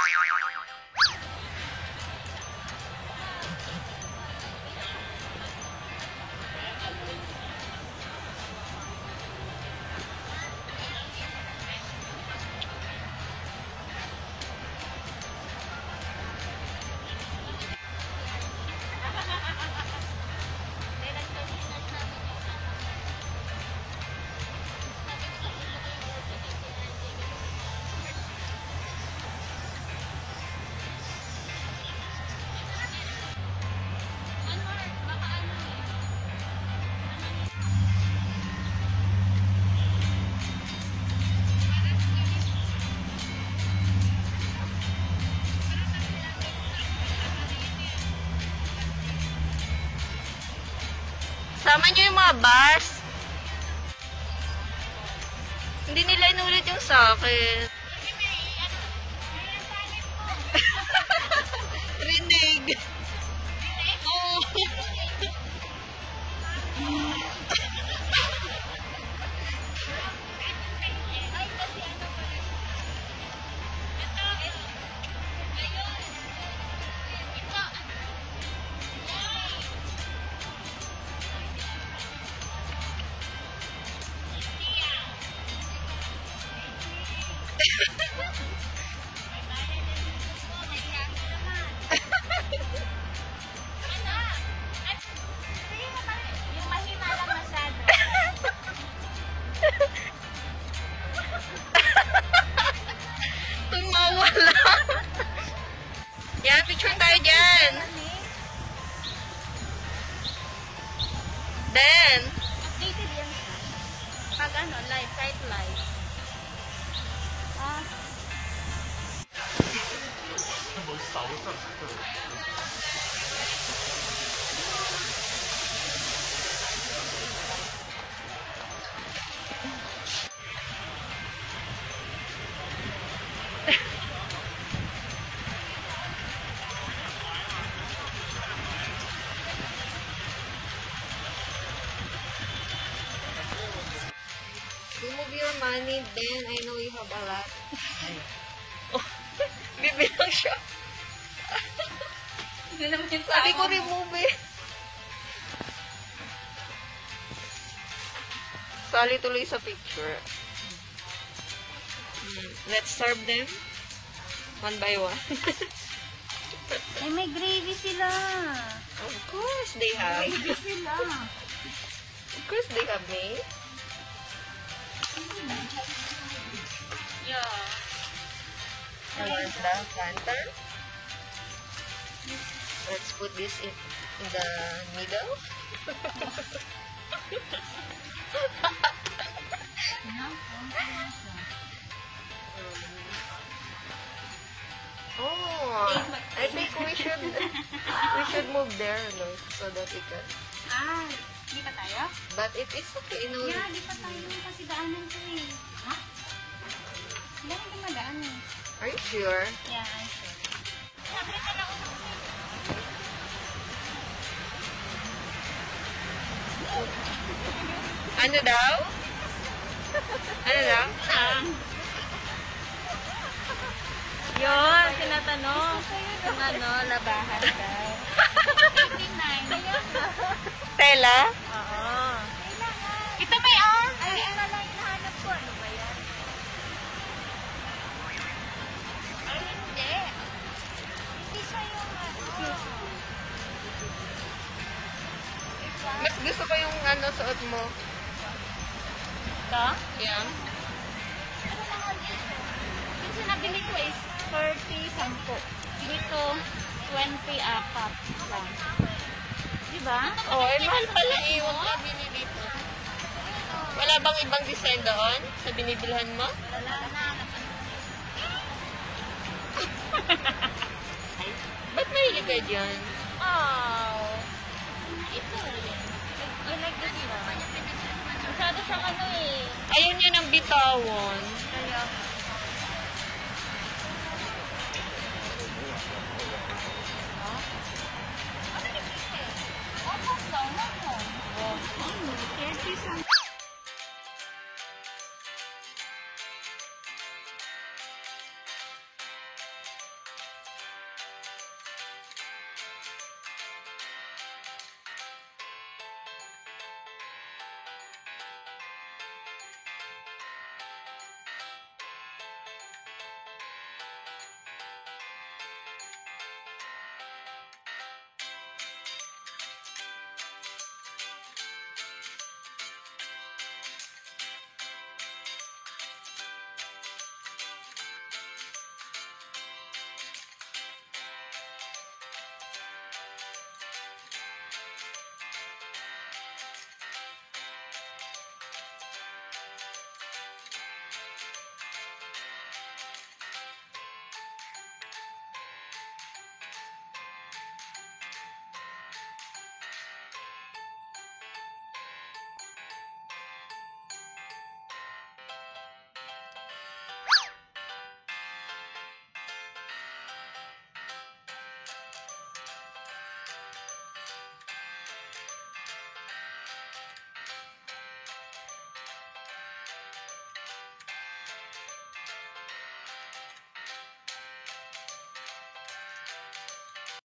Sama nyo yung mga bus. Hindi nila inulit yung sa akin. Rinig. Oo. Tumawa lang. Yan, picture tayo dyan. Then, updated yan. Pag ano, live, kahit live. remove your money, then I know you have a lot. Oh, bibilang siya. Hindi naman yung sabi ko remove eh. Sali tuloy sa picture. Let's serve them one by one. Eh, may gravy sila. Of course they have. Gravy sila. Of course they have Maid. Yeah. I want the lantern. Let's put this in the middle. Oh, I think we should move there, no, so that we can. Ah, di pa tayo? But it is okay, no. Yeah, di pa tayo kasi daanan ko eh. Ha? Hindi natin madaan eh. Are you sure? Yeah, I'm sure. Ano daw? Ano daw? Yun, tinatanong kung ano, labahan daw. Pinay. Tela? Oo. Ito may on. Ay, ano lang hinahanap ko. Ano ba yan? Ay, hindi. Hindi siya yung ano. Mas gusto ko yung ano suot mo. Ito? Yeah. Ano naman dito? Yung sinabili ko is 30, 10. Dito, 20, 4 lang. Diba? Oh, eh, mahal pala eh. Huwag ka bili dito. Wala bang ibang design doon sa binibilhan mo? Wala na. Ba't mahilig ka dyan? Oh. Ito. I like this one. Masyado siyang ano eh. Ayaw niya ng bitawan. Kaya. Ano ni Pinay? Opo, daw na po. Oh. 30 something.